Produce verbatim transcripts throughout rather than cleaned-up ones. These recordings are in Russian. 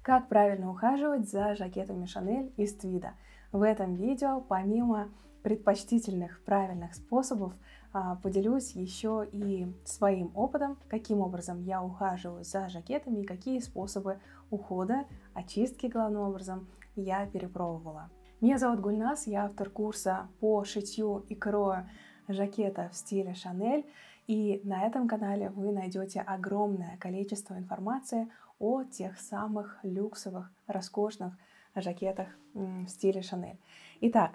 Как правильно ухаживать за жакетами Шанель из твида? В этом видео, помимо предпочтительных правильных способов, поделюсь еще и своим опытом, каким образом я ухаживаю за жакетами и какие способы ухода, очистки главным образом я перепробовала. Меня зовут Гульнас, я автор курса по шитью и крою жакета в стиле Шанель. И на этом канале вы найдете огромное количество информации о тех самых люксовых, роскошных жакетах в стиле Шанель. Итак,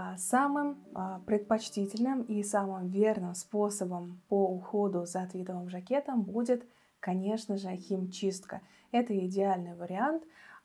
самым предпочтительным и самым верным способом по уходу за твидовым жакетом будет, конечно же, химчистка. Это идеальный вариант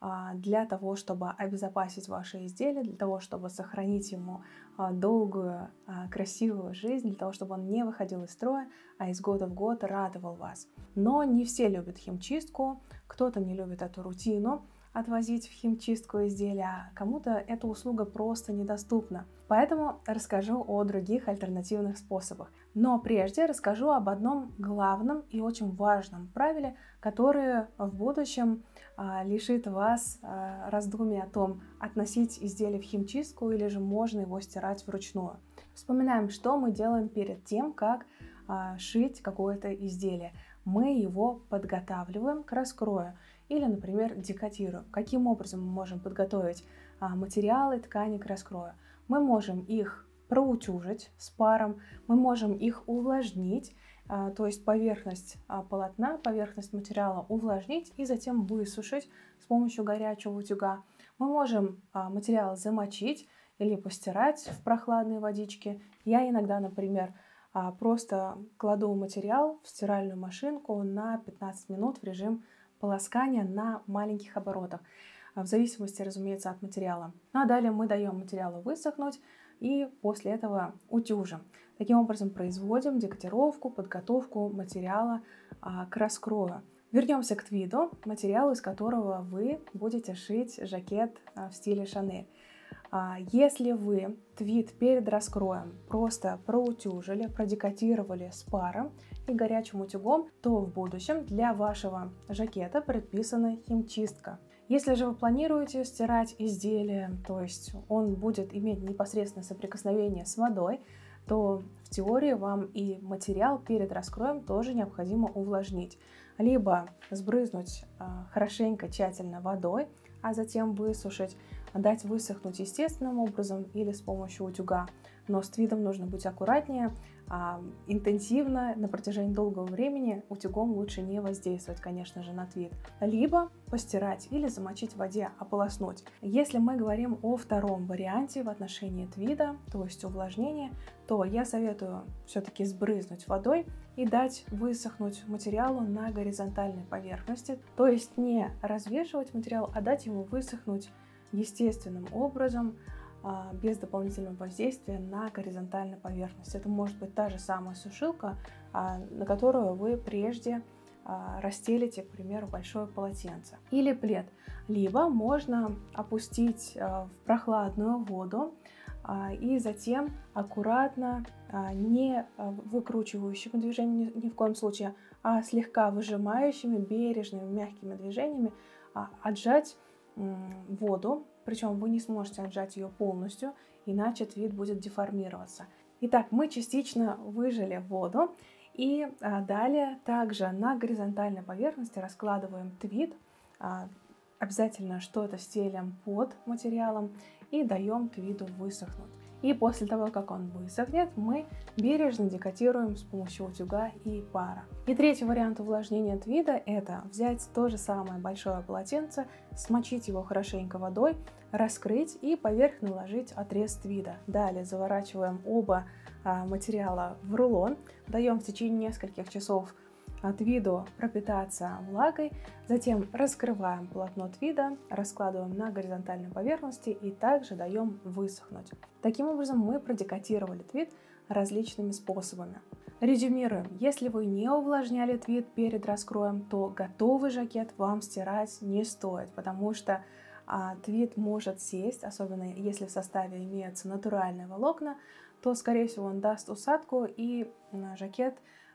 для того, чтобы обезопасить ваше изделие, для того, чтобы сохранить ему долгую, красивую жизнь, для того, чтобы он не выходил из строя, а из года в год радовал вас. Но не все любят химчистку, кто-то не любит эту рутину отвозить в химчистку изделия, а кому-то эта услуга просто недоступна. Поэтому расскажу о других альтернативных способах. Но прежде расскажу об одном главном и очень важном правиле, которое в будущем а, лишит вас а, раздумий о том, относить изделие в химчистку или же можно его стирать вручную. Вспоминаем, что мы делаем перед тем, как а, шить какое-то изделие. Мы его подготавливаем к раскрою или, например, декотируем. Каким образом мы можем подготовить а, материалы, ткани к раскрою? Мы можем их проутюжить с паром, мы можем их увлажнить, а, то есть поверхность а, полотна, поверхность материала увлажнить и затем высушить с помощью горячего утюга. Мы можем а, материал замочить или постирать в прохладной водичке. Я иногда, например, а, просто кладу материал в стиральную машинку на пятнадцать минут в режим полоскания на маленьких оборотах, в зависимости, разумеется, от материала. Ну а далее мы даем материалу высохнуть и после этого утюжим. Таким образом производим декотировку, подготовку материала а, к раскрою. Вернемся к твиду, материал, из которого вы будете шить жакет а, в стиле Шанель. А, если вы твид перед раскроем просто проутюжили, продекотировали с паром и горячим утюгом, то в будущем для вашего жакета предписана химчистка. Если же вы планируете стирать изделие, то есть он будет иметь непосредственное соприкосновение с водой, то в теории вам и материал перед раскроем тоже необходимо увлажнить. Либо сбрызнуть а, хорошенько, тщательно водой, а затем высушить, дать высохнуть естественным образом или с помощью утюга. Но с твидом нужно быть аккуратнее, а, интенсивно, на протяжении долгого времени утюгом лучше не воздействовать, конечно же, на твид. Либо постирать или замочить в воде, ополоснуть. Если мы говорим о втором варианте в отношении твида, то есть увлажнения, то я советую все-таки сбрызнуть водой и дать высохнуть материалу на горизонтальной поверхности, то есть не развешивать материал, а дать ему высохнуть естественным образом, без дополнительного воздействия на горизонтальную поверхность. Это может быть та же самая сушилка, на которую вы прежде расстелите, к примеру, большое полотенце или плед. Либо можно опустить в прохладную воду и затем аккуратно, не выкручивающими движениями ни в коем случае, а слегка выжимающими, бережными, мягкими движениями отжать воду. Причем вы не сможете отжать ее полностью, иначе твид будет деформироваться. Итак, мы частично выжали воду и а, далее также на горизонтальной поверхности раскладываем твид. А, обязательно что-то стелим под материалом и даем твиду высохнуть. И после того, как он высохнет, мы бережно декотируем с помощью утюга и пара. И третий вариант увлажнения твида – это взять то же самое большое полотенце, смочить его хорошенько водой, раскрыть и поверх наложить отрез твида. Далее заворачиваем оба а, материала в рулон, даем в течение нескольких часов твиду пропитаться влагой, затем раскрываем полотно твида, раскладываем на горизонтальной поверхности и также даем высохнуть. Таким образом мы продекотировали твид различными способами. Резюмируем, если вы не увлажняли твид перед раскроем, то готовый жакет вам стирать не стоит, потому что а, твид может сесть, особенно если в составе имеются натуральные волокна, то скорее всего он даст усадку и а, жакет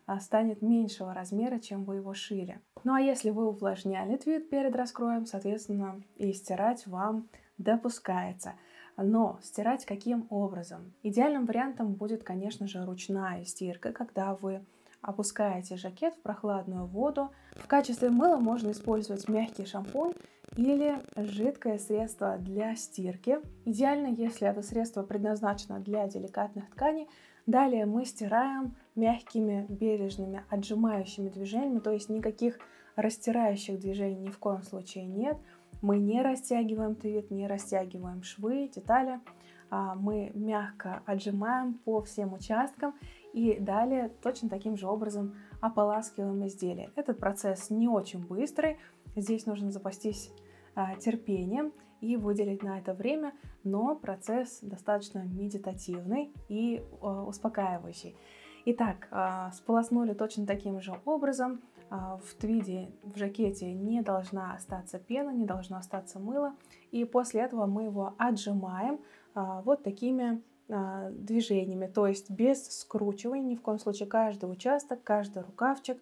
станет меньшего размера, чем вы его шили. Ну а если вы увлажняли твид перед раскроем, соответственно, и стирать вам допускается. Но стирать каким образом? Идеальным вариантом будет, конечно же, ручная стирка, когда вы опускаете жакет в прохладную воду. В качестве мыла можно использовать мягкий шампунь или жидкое средство для стирки. Идеально, если это средство предназначено для деликатных тканей. Далее мы стираем мягкими, бережными, отжимающими движениями, то есть никаких растирающих движений ни в коем случае нет. Мы не растягиваем твид, не растягиваем швы, детали. Мы мягко отжимаем по всем участкам и далее точно таким же образом ополаскиваем изделие. Этот процесс не очень быстрый, здесь нужно запастись терпением и выделить на это время, но процесс достаточно медитативный и успокаивающий. Итак, сполоснули точно таким же образом. В твиде, в жакете не должна остаться пена, не должно остаться мыло. И после этого мы его отжимаем вот такими движениями, то есть без скручивания, ни в коем случае каждый участок, каждый рукавчик,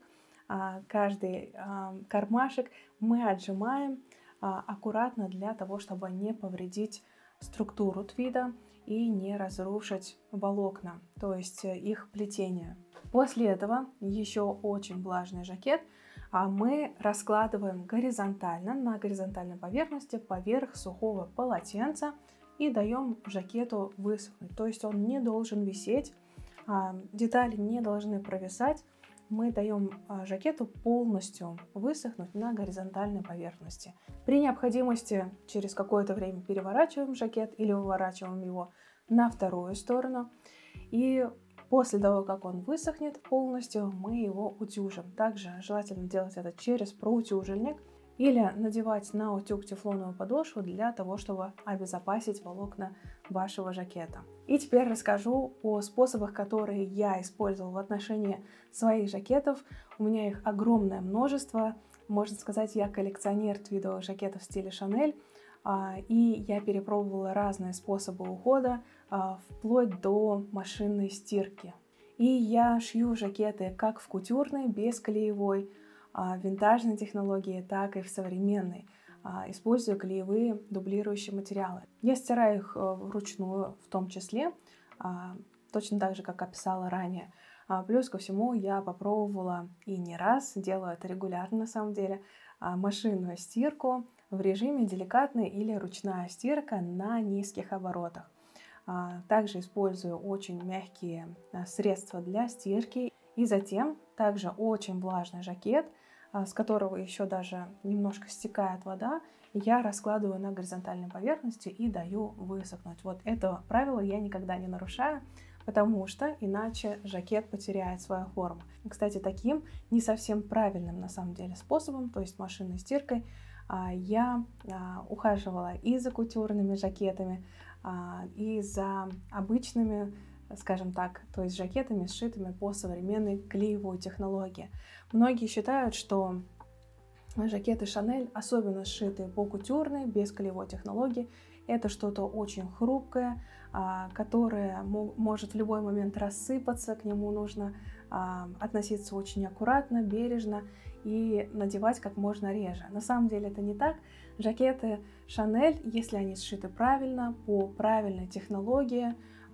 каждый кармашек мы отжимаем аккуратно для того, чтобы не повредить структуру твида и не разрушить волокна, то есть их плетение. После этого еще очень влажный жакет мы раскладываем горизонтально на горизонтальной поверхности поверх сухого полотенца и даем жакету высохнуть. То есть он не должен висеть, детали не должны провисать. Мы даем жакету полностью высохнуть на горизонтальной поверхности. При необходимости через какое-то время переворачиваем жакет или выворачиваем его на вторую сторону. И после того, как он высохнет полностью, мы его утюжим. Также желательно делать это через проутюжильник или надевать на утюг тефлоновую подошву для того, чтобы обезопасить волокна вашего жакета. И теперь расскажу о способах, которые я использовала в отношении своих жакетов. У меня их огромное множество. Можно сказать, я коллекционер твидовых жакетов в стиле Шанель. И я перепробовала разные способы ухода, вплоть до машинной стирки. И я шью жакеты как в кутюрной, без клеевой, винтажной технологии, так и в современной, используя клеевые дублирующие материалы. Я стираю их вручную в том числе, точно так же, как описала ранее. Плюс ко всему я попробовала и не раз, делаю это регулярно на самом деле, машинную стирку в режиме деликатная или ручная стирка на низких оборотах. Также использую очень мягкие средства для стирки. И затем также очень влажный жакет, с которого еще даже немножко стекает вода, я раскладываю на горизонтальной поверхности и даю высохнуть. Вот это правило я никогда не нарушаю, потому что иначе жакет потеряет свою форму. Кстати, таким не совсем правильным на самом деле способом, то есть машинной стиркой, я ухаживала и за кутюрными жакетами, и за обычными, скажем так, то есть жакетами, сшитыми по современной клеевой технологии. Многие считают, что жакеты Шанель, особенно сшитые по кутюрной, без клеевой технологии, это что-то очень хрупкое, которое может в любой момент рассыпаться, к нему нужно относиться очень аккуратно, бережно и надевать как можно реже. На самом деле это не так. Жакеты Шанель, если они сшиты правильно, по правильной технологии,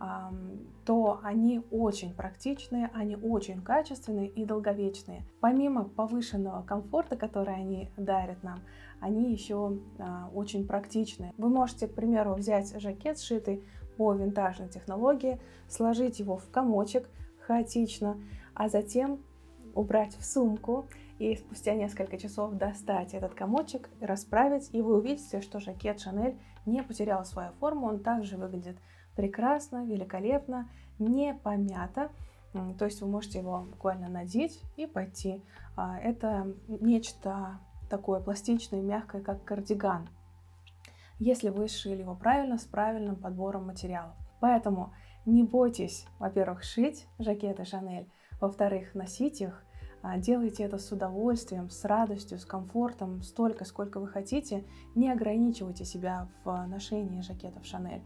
то они очень практичные, они очень качественные и долговечные. Помимо повышенного комфорта, который они дарят нам, они еще очень практичные. Вы можете, к примеру, взять жакет, сшитый по винтажной технологии, сложить его в комочек хаотично, а затем убрать в сумку и спустя несколько часов достать этот комочек, расправить, и вы увидите, что жакет Шанель не потерял свою форму, он также выглядит прекрасно, великолепно, не помято. То есть вы можете его буквально надеть и пойти. Это нечто такое пластичное, мягкое, как кардиган, если вы сшили его правильно, с правильным подбором материалов. Поэтому не бойтесь, во-первых, шить жакеты Шанель, во-вторых, носить их. Делайте это с удовольствием, с радостью, с комфортом, столько, сколько вы хотите. Не ограничивайте себя в ношении жакетов Шанель.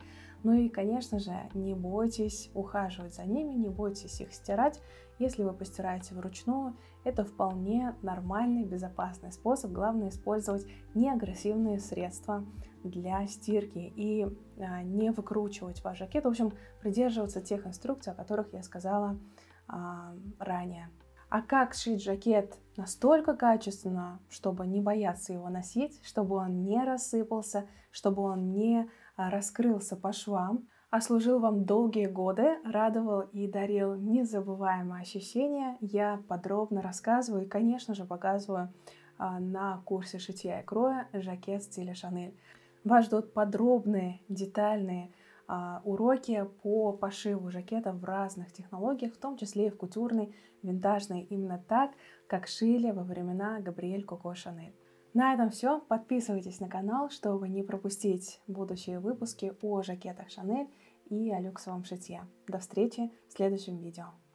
Ну и, конечно же, не бойтесь ухаживать за ними, не бойтесь их стирать. Если вы постираете вручную, это вполне нормальный, безопасный способ. Главное использовать неагрессивные средства для стирки и а, не выкручивать ваш жакет. В общем, придерживаться тех инструкций, о которых я сказала а, ранее. А как сшить жакет настолько качественно, чтобы не бояться его носить, чтобы он не рассыпался, чтобы он не раскрылся по швам, а служил вам долгие годы, радовал и дарил незабываемые ощущения, я подробно рассказываю и, конечно же, показываю а, на курсе шитья и кроя жакет в стиле Шанель. Вас ждут подробные, детальные а, уроки по пошиву жакета в разных технологиях, в том числе и в кутюрной, винтажной, именно так, как шили во времена Габриэль Коко Шанель. На этом все. Подписывайтесь на канал, чтобы не пропустить будущие выпуски о жакетах Шанель и о люксовом шитье. До встречи в следующем видео.